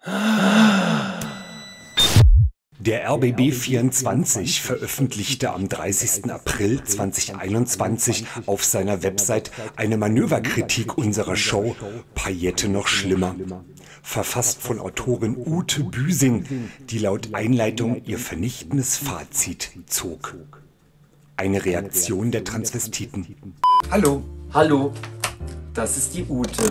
Der RBB24 veröffentlichte am 30. April 2021 auf seiner Website eine Manöverkritik unserer Show Paillette noch schlimmer. Verfasst von Autorin Ute Büsing, die laut Einleitung ihr vernichtendes Fazit zog. Eine Reaktion der Transvestiten. Hallo. Hallo, das ist die Ute.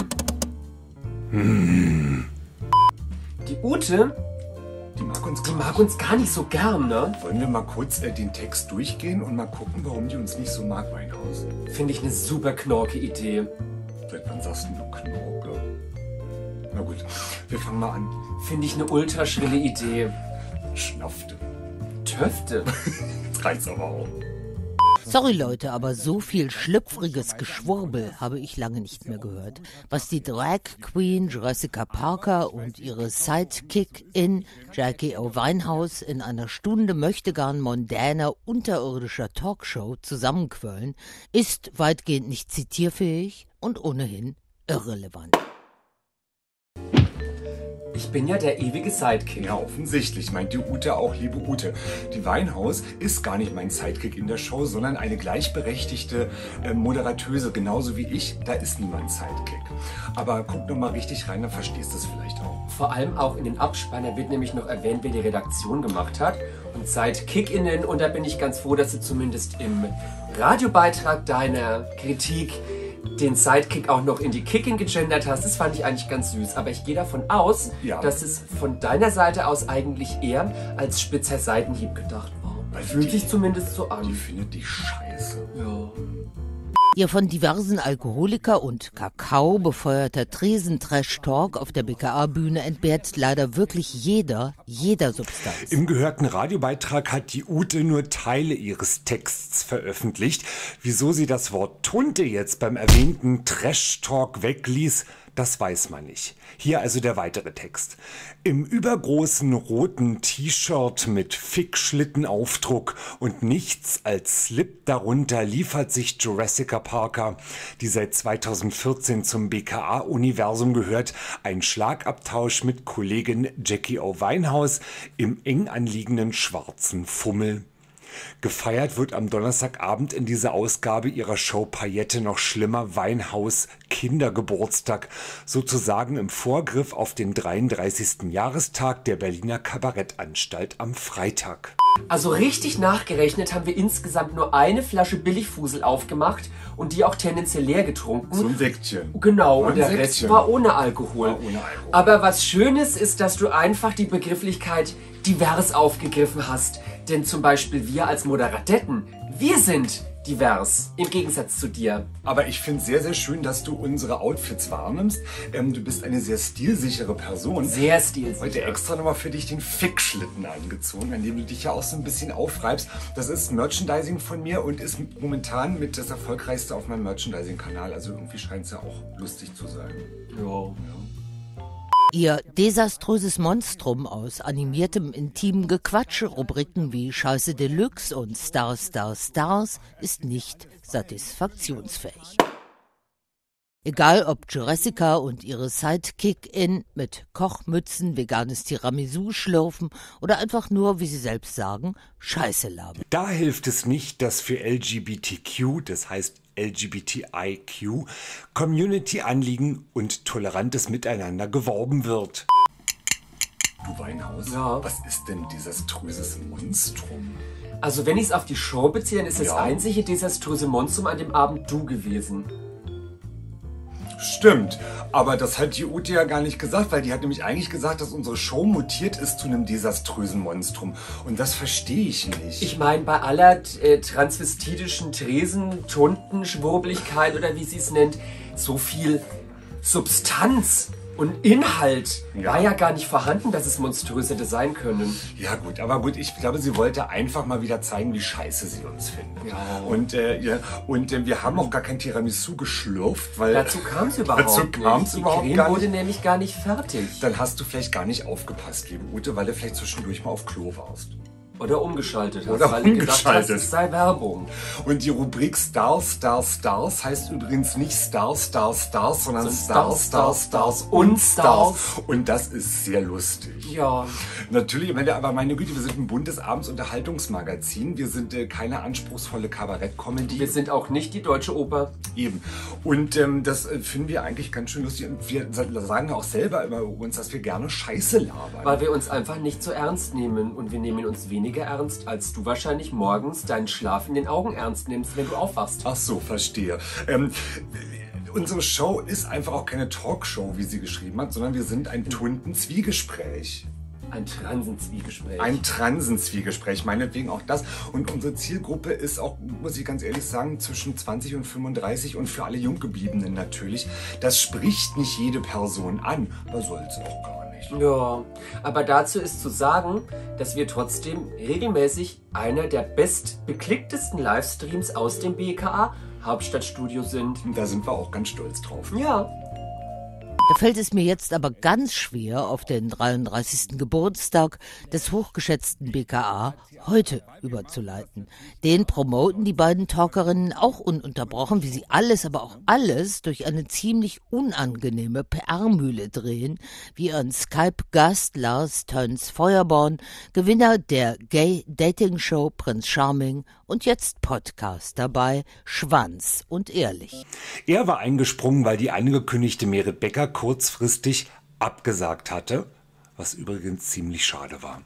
Die Ute? Die mag uns gar nicht so gern, ne? Wollen wir mal kurz den Text durchgehen und mal gucken, warum die uns nicht so mag, Weinhaus? Finde ich eine super knorke Idee. Seit wann sagst du Knorke? Na gut, wir fangen mal an. Finde ich eine ultraschrille Idee. Schnaffte. Töfte. Jetzt reicht's aber auch. Sorry Leute, aber so viel schlüpfriges Geschwurbel habe ich lange nicht mehr gehört. Was die Drag Queen Jessica Parker und ihre Sidekick-In Jackie O. Winehouse in einer Stunde möchtegern mondäner, unterirdischer Talkshow zusammenquöllen, ist weitgehend nicht zitierfähig und ohnehin irrelevant. Ich bin ja der ewige Sidekick. Ja, offensichtlich, meint die Ute auch, liebe Ute. Die Winehouse ist gar nicht mein Sidekick in der Show, sondern eine gleichberechtigte Moderatöse, genauso wie ich. Da ist niemand Sidekick. Aber guck noch mal richtig rein, dann verstehst du es vielleicht auch. Vor allem auch in den Abspann, da wird nämlich noch erwähnt, wer die Redaktion gemacht hat. Und SidekickInnen, und da bin ich ganz froh, dass du zumindest im Radiobeitrag deiner Kritik den Sidekick auch noch in die Kickin gegendert hast. Das fand ich eigentlich ganz süß. Aber ich gehe davon aus, dass es von deiner Seite aus eigentlich eher als spitzer Seitenhieb gedacht war. Fühlt sich zumindest so an. Die findet dich scheiße. Ja. Ihr von diversen Alkoholiker und Kakao befeuerter Tresen-Trash-Talk auf der BKA-Bühne entbehrt leider wirklich jeder Substanz. Im gehörten Radiobeitrag hat die Ute nur Teile ihres Texts veröffentlicht. Wieso sie das Wort Tunte jetzt beim erwähnten Trash-Talk wegließ, das weiß man nicht. Hier also der weitere Text. Im übergroßen roten T-Shirt mit Fick-Schlitten-Aufdruck und nichts als Slip darunter liefert sich Jessica Parker, die seit 2014 zum BKA-Universum gehört, einen Schlagabtausch mit Kollegin Jackie O. Winehouse im eng anliegenden schwarzen Fummel. Gefeiert wird am Donnerstagabend in dieser Ausgabe ihrer Show Paillette noch schlimmer Winehouse Kindergeburtstag, sozusagen im Vorgriff auf den 33. Jahrestag der Berliner Kabarettanstalt am Freitag. Also richtig nachgerechnet haben wir insgesamt nur eine Flasche Billigfusel aufgemacht und die auch tendenziell leer getrunken. So ein Säckchen. Genau, und der Rest war ohne Alkohol. Aber was Schönes ist, dass du einfach die Begrifflichkeit divers aufgegriffen hast. Denn zum Beispiel wir als Moderatetten, wir sind divers, im Gegensatz zu dir. Aber ich finde es sehr, sehr schön, dass du unsere Outfits wahrnimmst. Du bist eine sehr stilsichere Person. Sehr stilsicher. Heute extra nochmal für dich den Fick-Schlitten angezogen, an dem du dich ja auch so ein bisschen aufreibst. Das ist Merchandising von mir und ist momentan mit das erfolgreichste auf meinem Merchandising-Kanal. Also irgendwie scheint es ja auch lustig zu sein. Ja. Ihr desaströses Monstrum aus animiertem, intimen Gequatsche, Rubriken wie Scheiße Deluxe und Stars ist nicht satisfaktionsfähig. Egal ob Jessica und ihre Sidekick-In mit Kochmützen, veganes Tiramisu schlürfen oder einfach nur, wie sie selbst sagen, Scheiße labern. Da hilft es nicht, dass für LGBTQ, das heißt LGBTIQ, Community-Anliegen und tolerantes Miteinander geworben wird. Du Weinhaus, was ist denn desaströses Monstrum? Also wenn ich es auf die Show beziehe, dann ist das einzige desaströse Monstrum an dem Abend du gewesen. Stimmt, aber das hat die Ute ja gar nicht gesagt, weil die hat nämlich eigentlich gesagt, dass unsere Show mutiert ist zu einem desaströsen Monstrum. Und das verstehe ich nicht. Ich meine, bei aller transvestitischen Tresen, Tunten, Schwurbeligkeit oder wie sie es nennt, so viel Substanz und Inhalt war ja gar nicht vorhanden, dass es monströs hätte sein können. Ja gut, aber gut, ich glaube, sie wollte einfach mal wieder zeigen, wie scheiße sie uns findet. Ja. Und wir haben auch gar kein Tiramisu geschlürft, weil... Dazu kam es überhaupt nicht. Die Creme wurde nämlich gar nicht fertig. Dann hast du vielleicht gar nicht aufgepasst, liebe Ute, weil du vielleicht zwischendurch mal auf Klo warst. Oder umgeschaltet hast, Oder weil du gedacht hast, umgeschaltet. es sei Werbung. Und die Rubrik Stars, Stars, Stars heißt übrigens nicht Stars, Stars, Stars, sondern Stars, Stars, Stars und Stars. Und das ist sehr lustig. Ja. Natürlich, aber meine Güte, wir sind ein buntes Abendsunterhaltungsmagazin. Wir sind keine anspruchsvolle Kabarett-Comedy. Wir sind auch nicht die Deutsche Oper. Eben. Und das finden wir eigentlich ganz schön lustig. Und wir sagen auch selber immer über uns, dass wir gerne Scheiße labern. Weil wir uns einfach nicht so ernst nehmen. Und wir nehmen uns weniger ernst, als du wahrscheinlich morgens deinen Schlaf in den Augen ernst nimmst, wenn du aufwachst. Ach so, verstehe. Unsere Show ist einfach auch keine Talkshow, wie sie geschrieben hat, sondern wir sind ein Tuntenzwiegespräch. Ein Transenzwiegespräch. Ein Transenzwiegespräch, meinetwegen auch das. Und unsere Zielgruppe ist auch, muss ich ganz ehrlich sagen, zwischen 20 und 35 und für alle Junggebliebenen natürlich. Das spricht nicht jede Person an, aber soll es auch gar nicht. Ja, aber dazu ist zu sagen, dass wir trotzdem regelmäßig einer der bestbeklicktesten Livestreams aus dem BKA Hauptstadtstudio sind. Und da sind wir auch ganz stolz drauf. Ja. Da fällt es mir jetzt aber ganz schwer, auf den 33. Geburtstag des hochgeschätzten BKA heute überzuleiten. Den promoten die beiden Talkerinnen auch ununterbrochen, wie sie alles, aber auch alles durch eine ziemlich unangenehme PR-Mühle drehen, wie ihren Skype-Gast Lars Töns Feuerborn, Gewinner der Gay-Dating-Show Prinz Charming und jetzt Podcast dabei, Schwanz und Ehrlich. Er war eingesprungen, weil die angekündigte Merit Becker kurzfristig abgesagt hatte, was übrigens ziemlich schade war.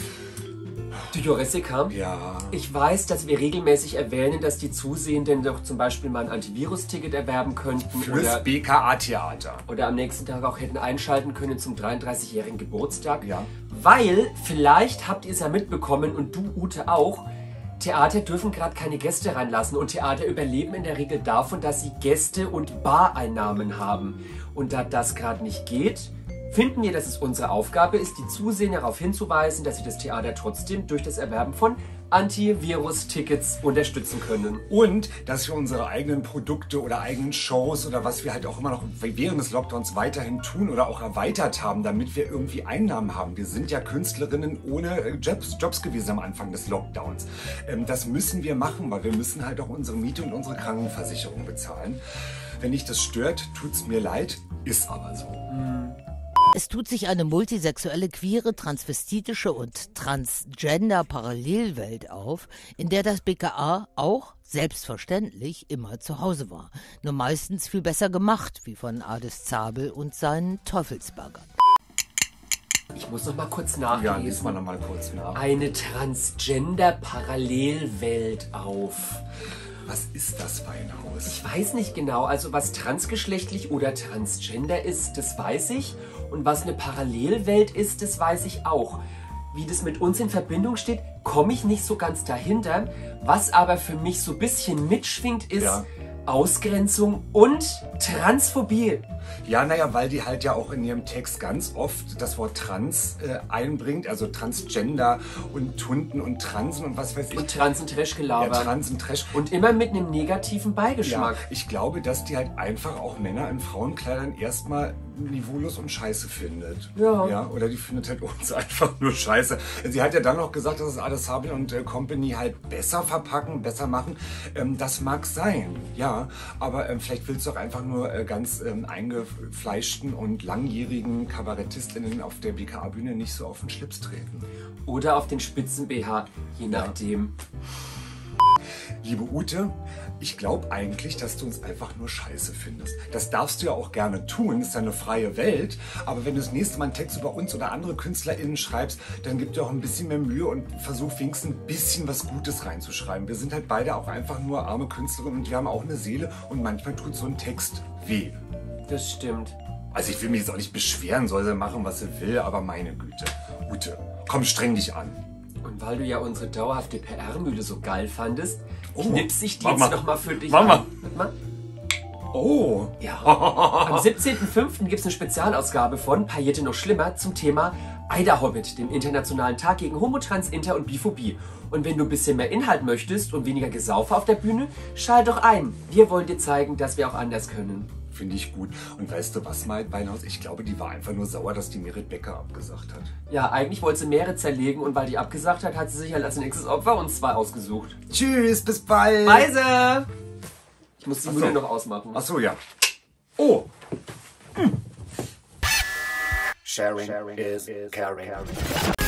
Du Jessica, Ja. ich weiß, dass wir regelmäßig erwähnen, dass die Zusehenden doch zum Beispiel mal ein Antivirus-Ticket erwerben könnten Fürs BKA-Theater. oder am nächsten Tag auch hätten einschalten können zum 33-jährigen Geburtstag. Ja. Weil, vielleicht habt ihr es ja mitbekommen und du, Ute, auch, Theater dürfen gerade keine Gäste reinlassen und Theater überleben in der Regel davon, dass sie Gäste- und Bareinnahmen haben. Und da das gerade nicht geht, finden wir, dass es unsere Aufgabe ist, die Zusehender darauf hinzuweisen, dass sie das Theater trotzdem durch das Erwerben von Antivirus-Tickets unterstützen können. Und dass wir unsere eigenen Produkte oder eigenen Shows oder was wir halt auch immer noch während des Lockdowns weiterhin tun oder auch erweitert haben, damit wir irgendwie Einnahmen haben. Wir sind ja Künstlerinnen ohne Jobs gewesen am Anfang des Lockdowns. Das müssen wir machen, weil wir müssen halt auch unsere Miete und unsere Krankenversicherung bezahlen. Wenn dich das stört, tut's mir leid, ist aber so. Es tut sich eine multisexuelle, queere, transvestitische und transgender-Parallelwelt auf, in der das BKA auch selbstverständlich immer zu Hause war. Nur meistens viel besser gemacht, wie von Ades Zabel und seinen Teufelsbergern. Ich muss noch mal kurz Ja, nachlesen. lesen wir noch mal kurz nach. Eine Transgender-Parallelwelt auf. Was ist das Weinhaus? Ich weiß nicht genau, also was transgeschlechtlich oder transgender ist, das weiß ich. Und was eine Parallelwelt ist, das weiß ich auch. Wie das mit uns in Verbindung steht, komme ich nicht so ganz dahinter. Was aber für mich so ein bisschen mitschwingt, ist Ja. Ausgrenzung und Transphobie. Ja, naja, weil die halt ja auch in ihrem Text ganz oft das Wort Trans einbringt, also Transgender und Tunden und Transen und was weiß ich. Und Trans- und Trash-Gelaber. Ja, Trans und Trash. Und immer mit einem negativen Ja, Beigeschmack. ich glaube, dass die halt einfach auch Männer in Frauenkleidern erstmal niveaulos und scheiße findet. Ja. Oder die findet halt uns einfach nur scheiße. Sie hat ja dann noch gesagt, dass es Ades Zabel und Company halt besser verpacken, besser machen. Das mag sein, ja. Aber vielleicht willst du auch einfach nur ganz eingefleischten und langjährigen Kabarettistinnen auf der BKA-Bühne nicht so auf den Schlips treten. Oder auf den Spitzen-BH, je nachdem. Liebe Ute, ich glaube eigentlich, dass du uns einfach nur scheiße findest. Das darfst du ja auch gerne tun, ist ja eine freie Welt. Aber wenn du das nächste Mal einen Text über uns oder andere KünstlerInnen schreibst, dann gib dir auch ein bisschen mehr Mühe und versuch wenigstens ein bisschen was Gutes reinzuschreiben. Wir sind halt beide auch einfach nur arme Künstlerinnen und wir haben auch eine Seele und manchmal tut so ein Text weh. Das stimmt. Also ich will mich jetzt auch nicht beschweren, soll sie machen, was sie will, aber meine Güte. Ute, komm, streng dich an. Und weil du ja unsere dauerhafte PR-Mühle so geil fandest, Oh, knipse ich die mach jetzt mal. noch mal für dich Mach mal. an. Warte mal. Oh, Ja. Am 17.05. gibt es eine Spezialausgabe von Paillette noch schlimmer zum Thema Aida Hobbit, dem Internationalen Tag gegen Homo, Trans, Inter und Biphobie. Und wenn du ein bisschen mehr Inhalt möchtest und weniger Gesaufe auf der Bühne, schalt doch ein. Wir wollen dir zeigen, dass wir auch anders können. Finde ich gut. Und weißt du was, Maid Weinhaus? Ich glaube, die war einfach nur sauer, dass die Merit Becker abgesagt hat. Ja, eigentlich wollte sie Merit zerlegen und weil die abgesagt hat, hat sie sich halt als nächstes Opfer uns 2 ausgesucht. Tschüss, bis bald. Weise! Ich muss die Mutter noch ausmachen. Ach so, ja. Oh. Sharing is caring.